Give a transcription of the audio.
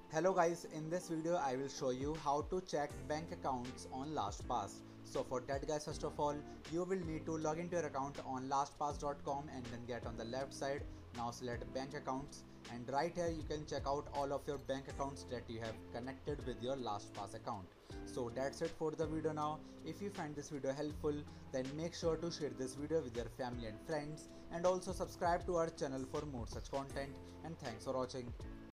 Hello guys, in this video I will show you how to check bank accounts on LastPass. So for that guys, first of all you will need to log into your account on lastpass.com and then get on the left side. Now select bank accounts and right here you can check out all of your bank accounts that you have connected with your LastPass account. So that's it for the video now. If you find this video helpful, then make sure to share this video with your family and friends and also subscribe to our channel for more such content, and thanks for watching.